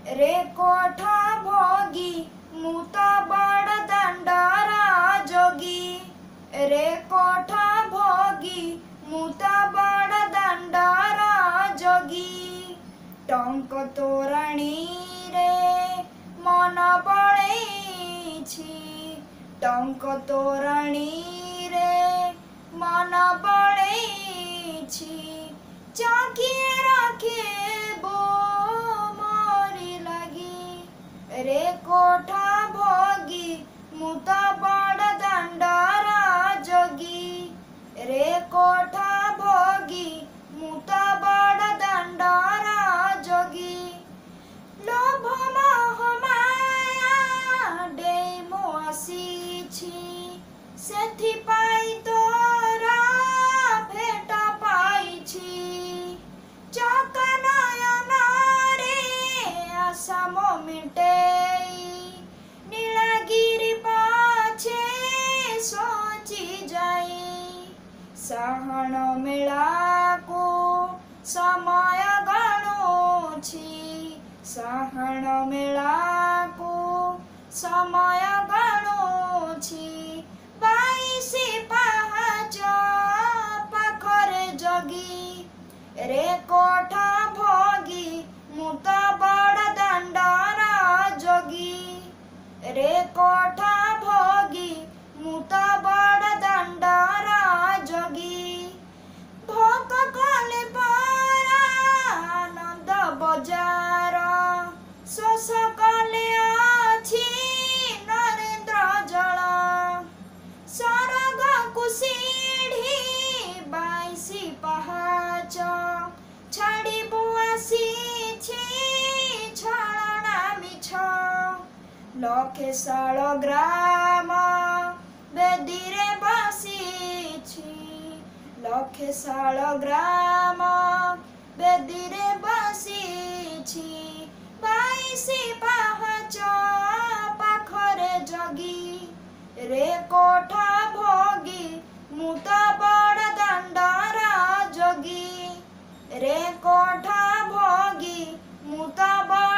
रे कोठा भोगी मुत बड़ दंडारा जोगी रे कोठा भोगी मुत बड़ दंडारा जोगी टंक तोरणी रे मन बळेछि टंक तोरणी रे मन बळेछि चाकिए राखिबो मोरी लगी रे कोठा भोगी मुत बड़ दंडारा जोगी रे कोठा भोगी मुत बड़ दंडारा जोगी लोभ मोह माया डे मो आसीछि सेथिपाई तोरा भेट पाइछि चकनयन रे आशा मो मिटेई नीलगिरी पाछे सोची जाई साहन मेला को समय गणुछि साहन मेला को समय गणुछि 22 पाहाच पाखरे जगी रे कोठा भोगी मुत बड़ दंडारा जोगी रे कोठा भोगी मुत बड़ दंडारा जोगी भोग कले पारा आनंद बजार शोष कले अछि नरेंद्र जल सरग कुसीढ़ी 22 पहाच छाड़िबु आसीछि छलना मिछ लखे साल ग्राम बेदीरे बसीछि लखे साल ग्राम बेदीरे बसीछि 22 पाहाच पाखरे जगी रे कोठा भोगी मुत बड़ दंडारा जोगी रे कोठा भोगी मुत बड़